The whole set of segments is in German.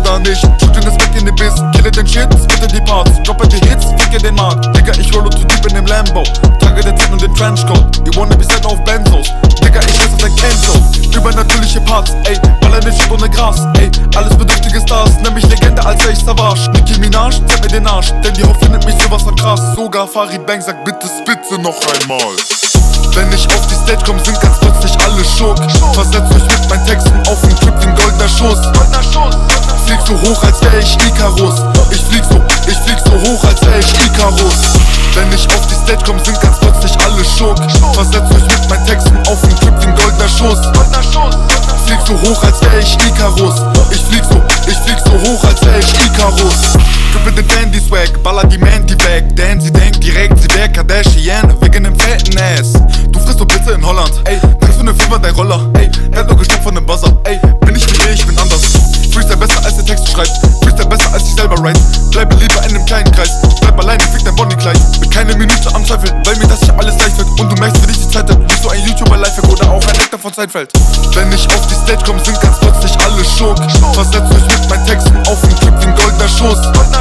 oder nicht? Shooten es weg in den Biss, kille den Shit, spitte die Parts, droppe die Hits, ficke den Markt. Digga, ich rolle zu deep in dem Lambo, trage den Zinn und den Trenchcoat. Die wanna be set auf Benzos, Digga, ich weiß auf dein Kenzo. Übernatürliche Parts, ey, baller den Shit ohne Gras, ey. Alles bedürftige Stars, nenn mich Legende, als wär ich Savage. Nicki Minaj, zeig mir den Arsch, denn die Haut findet mich sowas von krass. Sogar Farid Bang sagt bitte spitze noch einmal. Wenn ich auf die Stage komm, sind ganz plötzlich alle schock. Versetzt euch mit meinen Texten auf den Clip wie ein goldener Schuss. Flieg so hoch, als wär ich Icarus. Ich flieg so hoch, als wär ich Icarus. Wenn ich auf die Stage komm, sind ganz plötzlich alle schock. Versetzt euch mit meinen Texten auf den Clip wie ein goldener Schuss. Flieg so hoch, als wär ich Icarus. Ich flieg so hoch, als wär ich Icarus. Grippe den Dandy-Swag, baller die Mandy weg. Denn sie denkt direkt, sie wär Kardashian wegen dem fetten Ass. Du frisst nur Pizza in Holland, ey. Tankst für ne Firma dein Roller, ey. Er hat nur gestoppt von dem Buzzer, ey. Bin ich wie ich bin anders. Freestyle besser als der Text schreibt. Freestyle besser als ich selber write. Bleibe lieber in einem kleinen Kreis. Bleib alleine, fick dein Bonnie-Kleid. Bin keine Minute am Zweifeln, weil mir das hier alles leicht wird. Und du merkst, für dich die Zeit hat. Bist du ein YouTuber-Lifehack oder auch ein Actor von Seinfeld? Wenn ich auf die Stage komm, sind ganz plötzlich alle schock. Versetzt euch mit meinen Texten auf den Clip wie ein goldener Schuss.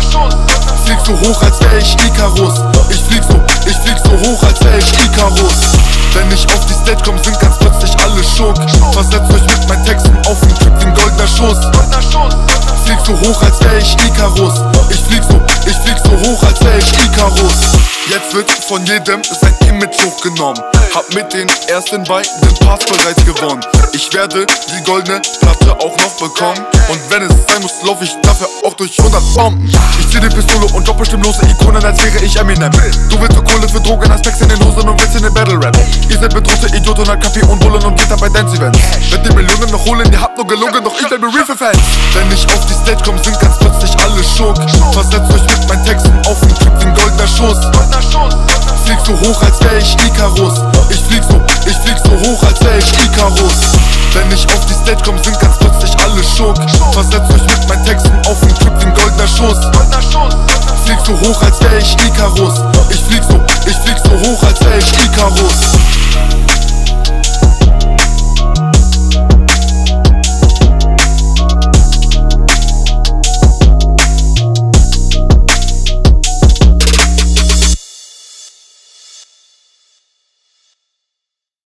Flieg so hoch, als wär ich Icarus. Ich flieg so hoch, als wär ich Icarus. Wenn ich auf die Stage komm, sind ganz plötzlich alle schock. Versetzt euch mit meinen Texten auf den Clip wie ein goldener Schuss. Flieg so hoch, als wär ich Icarus. Ich flieg so hoch, als wär ich Icarus. Jetzt wird von jedem sein Image hochgenommen. Hab mit den ersten beiden Parts bereits gewonnen. Ich werde die goldene Platte auch noch bekommen. Und wenn es sein muss, lauf ich dafür auch durch 100 Bomben. Ich zieh die Pistole und droppe stimmlose Ikonen, als wäre ich Eminem. Du willst so Kohle für Drogen, als Packs in den Hosen und willst in den Battle Rap. Ihr seid bedrohte Idioten, halt Kaffee und Bullen und geht dann bei Dance-Events. Wird die Millionen noch holen, ihr habt nur gelogen, doch ich bleibe real für Fans. Wenn ich auf die Stage komm, sind ganz plötzlich alle schock. Versetzt euch mit meinen Texten auf den Clip wie ein goldener Schuss. Flieg so hoch, als wär ich Icarus. Ich flieg so hoch, als wär ich Icarus. Wenn ich auf die Stage komm, sind ganz plötzlich alle schock. Versetzt euch mit meinen Texten auf den Clip wie ein goldener Schuss. Flieg so hoch, als wär ich Icarus. Ich flieg so hoch, als wär ich Icarus.